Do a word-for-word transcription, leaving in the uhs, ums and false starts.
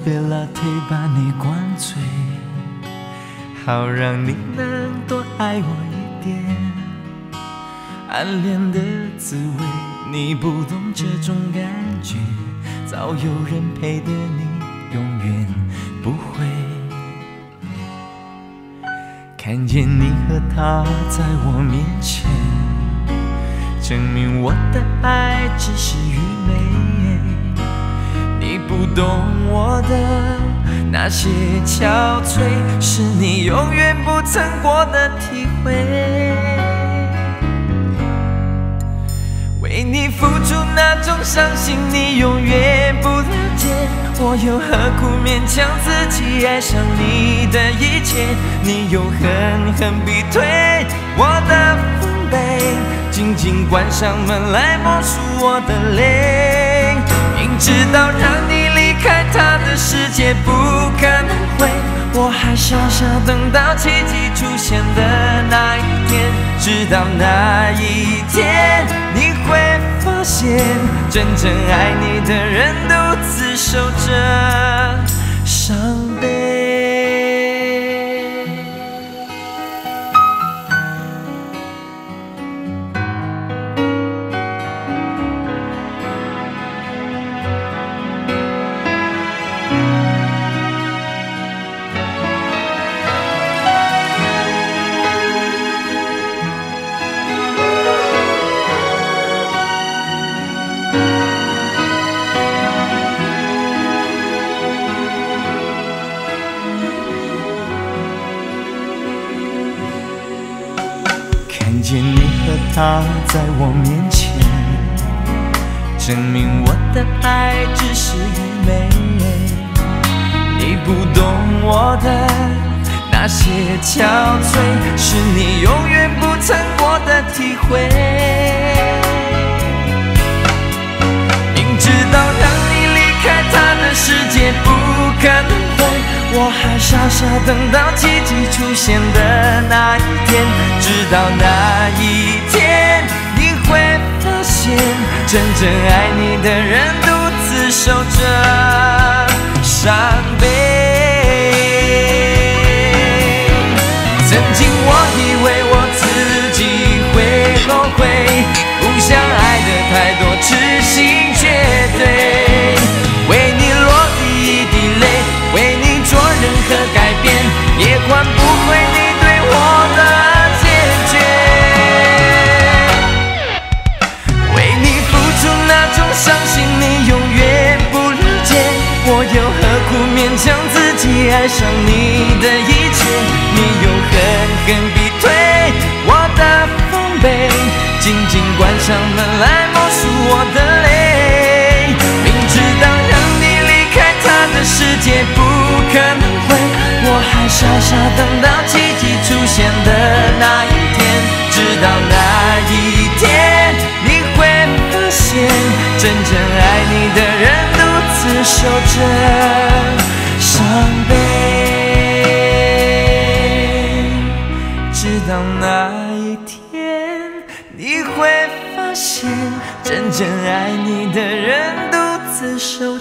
被拉腿把你灌醉，好让你能多爱我一点。暗恋的滋味，你不懂这种感觉，早有人陪的你永远不会。看见你和他在我面前，证明我的爱只是愚昧。你不懂我的那些憔悴，是你永远不曾过的体会。为你付出那种伤心，你永远不了解。我又何苦勉强自己爱上你的一切？你又狠狠逼退我的防备，紧紧关上门来默数我的泪。明知道让你离开他的世界不可能会，我还傻傻等到奇迹出现的那一天。直到那一天，你会发现真正爱你的人独自守着伤悲。看见你和他在我面前，证明我的爱只是愚昧。你不懂我的那些憔悴，是你永远不曾过的体会。明知道让你离开他的世界不可能会，我还傻傻等到奇迹出现的那一天。直到那一天，你会发现真正爱你的人独自守着伤悲。曾经我以为我自己会后悔，不想爱的太多，痴心绝对。为你落第一滴泪，为你做任何改变，也换不回你对我的坚决。为你付出那种伤心，你永远不了解。我又何苦勉强自己爱上你的一切？你又狠狠逼退我的防备，紧紧关上门来默数我的泪。明知道让你离开他的世界不可能会，我还傻傻等到奇迹出现的那一天。直到那一天，你会发现真正爱你的人独自守着伤悲。直到那一天，你会发现真正爱你的人独自守